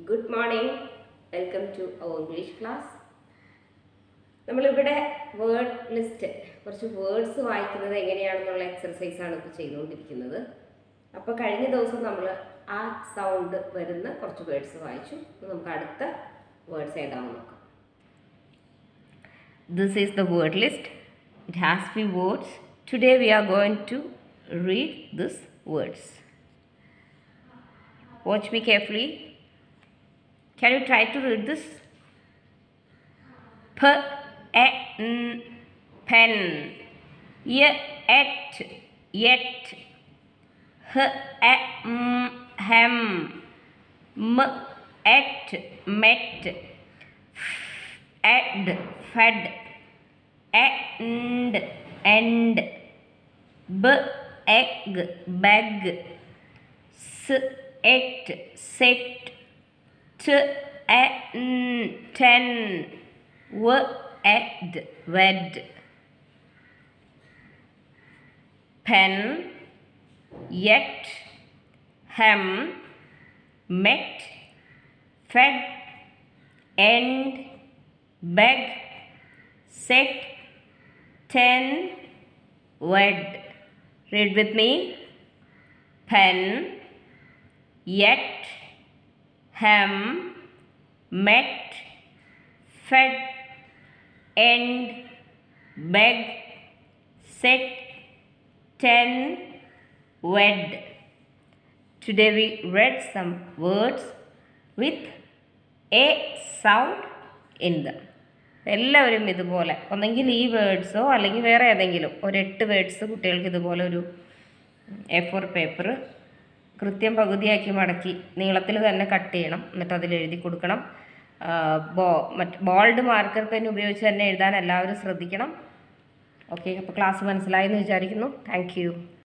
Good morning. Welcome to our English class. നമ്മളിവിടെ word list കുറച്ച് words വായിക്കുന്നത് എങ്ങനെയാണെന്നുള്ള എക്സർസൈസാണ് ഇപ്പോൾ ചെയ്തുകൊണ്ടിരിക്കുന്നത്. അപ്പോൾ കഴിഞ്ഞ ദിവസം നമ്മൾ ആ സൗണ്ട് വരുന്ന കുറച്ച് വേർഡ്സ് വായിച്ചു. നമുക്ക് അടുത്ത വേർഡ്സ് ഏതാണെന്ന് നോക്കാം. This is the word list. It has few words. Today we are going to read these words. Watch me carefully. Can you try to read this? Pen. Yet. Hem. Met. Fed. End. Egg. Bag. Set. Ten. Wed. Pen. Yet. Hem. Met. Fed. End. Beg. Set. Ten. Wed. Read with me. Pen. Yet. Hem. Met. Fed. End. Beg. Set. Ten. Wed. Today we read some words with a sound in them. എല്ലാവരും ഇതുപോലെ ഒന്നെങ്കിൽ ഈ വേർഡ്സോ അല്ലെങ്കിൽ വേറെ ഏതെങ്കിലും ഒരു 8 words കുട്ടികൾക്ക് ഇതുപോലെ ഒരു A4 പേപ്പർ കൃത്യം പകുതിയാക്കി മടക്കി നീളത്തിൽ തന്നെ കട്ട് ചെയ്യണം. എന്നിട്ട് അതിൽ എഴുതി കൊടുക്കണം. ബോൾഡ് മാർക്കർ പെൻ ഉപയോഗിച്ച് തന്നെ എഴുതാൻ എല്ലാവരും ശ്രദ്ധിക്കണം. ഓക്കെ, അപ്പോൾ ക്ലാസ് മനസ്സിലായെന്ന് വിചാരിക്കുന്നു. Thank U.